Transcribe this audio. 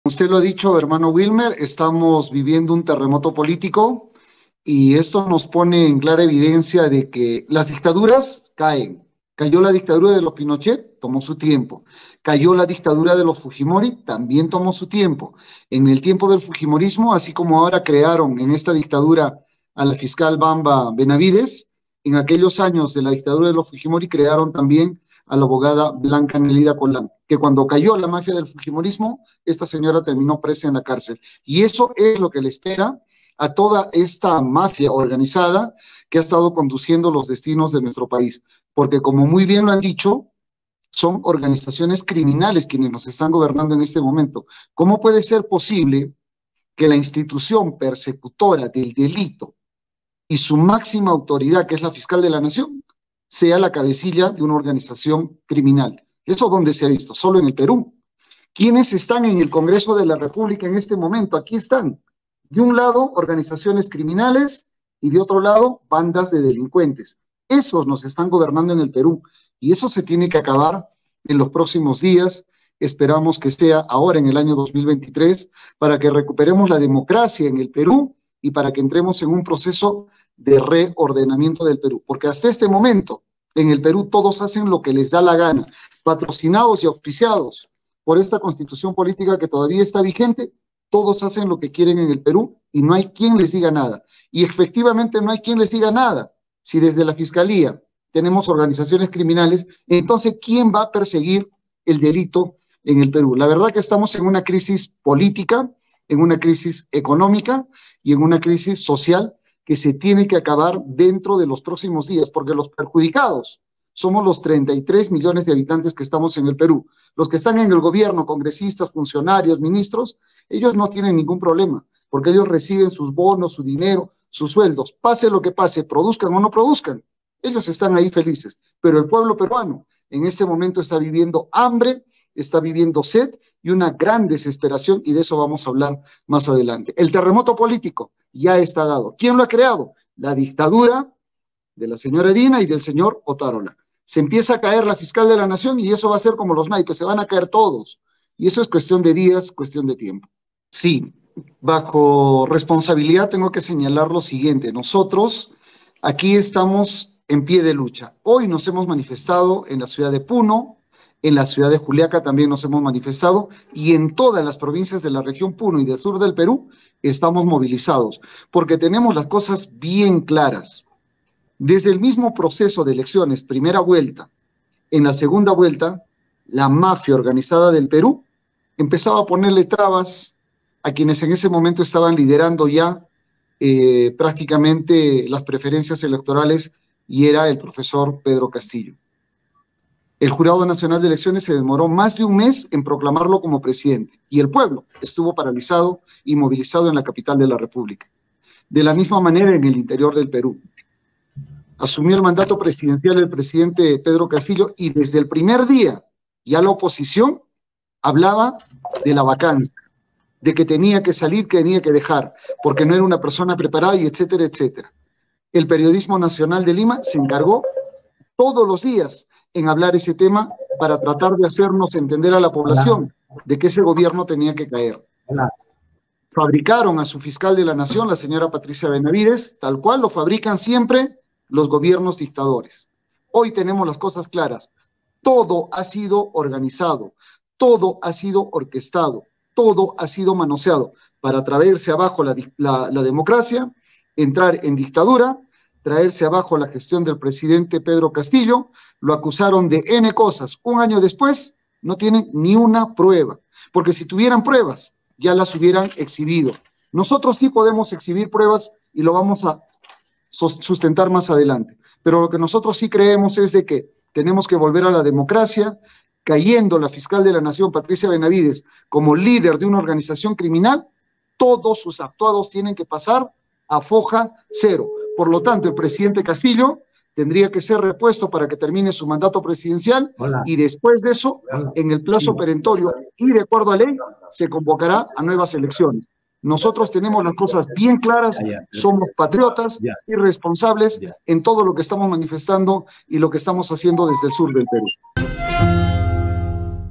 Usted lo ha dicho, hermano Wilmer, estamos viviendo un terremoto político y esto nos pone en clara evidencia de que las dictaduras caen. Cayó la dictadura de los Pinochet, tomó su tiempo. Cayó la dictadura de los Fujimori, también tomó su tiempo. En el tiempo del Fujimorismo, así como ahora crearon en esta dictadura a la fiscal Bamba Benavides, en aquellos años de la dictadura de los Fujimori crearon también a la abogada Blanca Nelida Colán, que cuando cayó la mafia del Fujimorismo, esta señora terminó presa en la cárcel. Y eso es lo que le espera a toda esta mafia organizada que ha estado conduciendo los destinos de nuestro país. Porque como muy bien lo han dicho, son organizaciones criminales quienes nos están gobernando en este momento. ¿Cómo puede ser posible que la institución persecutora del delito y su máxima autoridad, que es la fiscal de la nación, sea la cabecilla de una organización criminal? ¿Eso dónde se ha visto? Solo en el Perú. ¿Quiénes están en el Congreso de la República en este momento? Aquí están. De un lado, organizaciones criminales y de otro lado, bandas de delincuentes. Esos nos están gobernando en el Perú y eso se tiene que acabar en los próximos días. Esperamos que sea ahora en el año 2023 para que recuperemos la democracia en el Perú y para que entremos en un proceso de reordenamiento del Perú. Porque hasta este momento, en el Perú todos hacen lo que les da la gana, patrocinados y auspiciados por esta constitución política que todavía está vigente. Todos hacen lo que quieren en el Perú y no hay quien les diga nada. Y efectivamente no hay quien les diga nada. Si desde la Fiscalía tenemos organizaciones criminales, entonces ¿quién va a perseguir el delito en el Perú? La verdad que estamos en una crisis política, en una crisis económica y en una crisis social que se tiene que acabar dentro de los próximos días, porque los perjudicados somos los 33 millones de habitantes que estamos en el Perú. Los que están en el gobierno, congresistas, funcionarios, ministros, ellos no tienen ningún problema, porque ellos reciben sus bonos, su dinero, sus sueldos. Pase lo que pase, produzcan o no produzcan, ellos están ahí felices. Pero el pueblo peruano en este momento está viviendo hambre, está viviendo sed y una gran desesperación, y de eso vamos a hablar más adelante. El terremoto político ya está dado. ¿Quién lo ha creado? La dictadura de la señora Dina y del señor Otárola. Se empieza a caer la fiscal de la nación y eso va a ser como los naipes, se van a caer todos. Y eso es cuestión de días, cuestión de tiempo. Sí, bajo responsabilidad tengo que señalar lo siguiente. Nosotros aquí estamos en pie de lucha. Hoy nos hemos manifestado en la ciudad de Puno, en la ciudad de Juliaca también nos hemos manifestado y en todas las provincias de la región Puno y del sur del Perú estamos movilizados porque tenemos las cosas bien claras. Desde el mismo proceso de elecciones, primera vuelta, en la segunda vuelta, la mafia organizada del Perú empezaba a ponerle trabas a quienes en ese momento estaban liderando ya prácticamente las preferencias electorales y era el profesor Pedro Castillo. El Jurado Nacional de Elecciones se demoró más de un mes en proclamarlo como presidente y el pueblo estuvo paralizado y movilizado en la capital de la República. De la misma manera en el interior del Perú. Asumió el mandato presidencial el presidente Pedro Castillo y desde el primer día ya la oposición hablaba de la vacancia, de que tenía que salir, que tenía que dejar, porque no era una persona preparada y etcétera, etcétera. El periodismo nacional de Lima se encargó todos los días en hablar ese tema para tratar de hacernos entender a la población de que ese gobierno tenía que caer. Fabricaron a su fiscal de la nación, la señora Patricia Benavides, tal cual lo fabrican siempre los gobiernos dictadores. Hoy tenemos las cosas claras. Todo ha sido organizado, todo ha sido orquestado, todo ha sido manoseado para traerse abajo la democracia, entrar en dictadura, traerse abajo la gestión del presidente Pedro Castillo. Lo acusaron de N cosas. Un año después no tienen ni una prueba, porque si tuvieran pruebas ya las hubieran exhibido. Nosotros sí podemos exhibir pruebas y lo vamos a sustentar más adelante. Pero lo que nosotros sí creemos es de que tenemos que volver a la democracia, cayendo la fiscal de la nación, Patricia Benavides, como líder de una organización criminal, todos sus actuados tienen que pasar a foja cero. Por lo tanto, el presidente Castillo tendría que ser repuesto para que termine su mandato presidencial y después de eso, en el plazo perentorio y de acuerdo a ley, se convocará a nuevas elecciones. Nosotros tenemos las cosas bien claras, somos patriotas y responsables en todo lo que estamos manifestando y lo que estamos haciendo desde el sur del Perú.